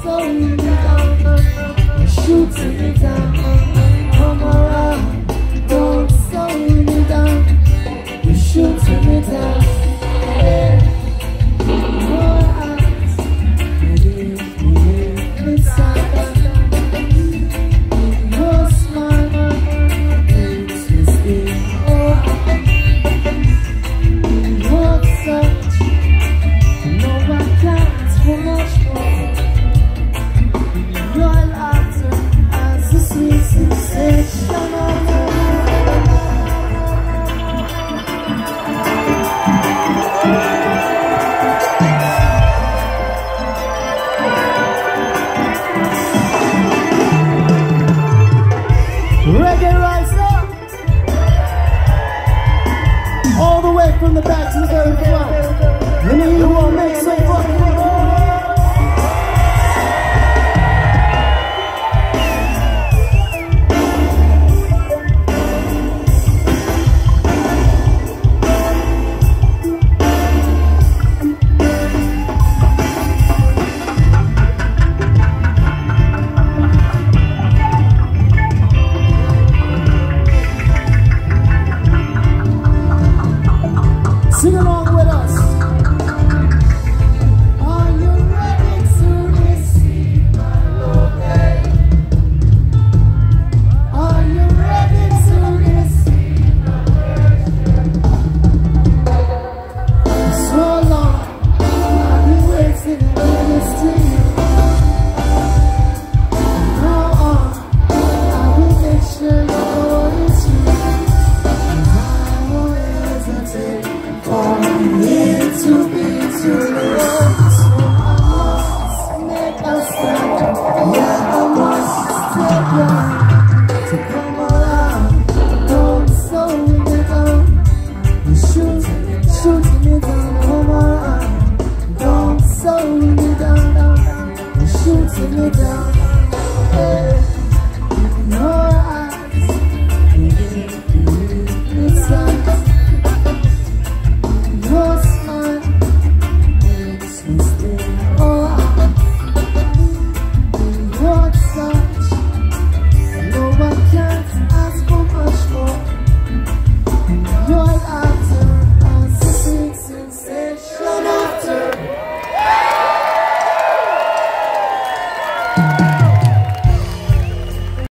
slow me down. You're shooting me down. Come around, don't slow me down. You're shooting me down. Yeah. Your eyes, inside. Your smile makes me speak. Oh, your touch, no I can't for much more. Your laughter has a sweet sensation. Reggae Rise Up! All the way from the back to the very front. Let me hear you all make some fucking noise.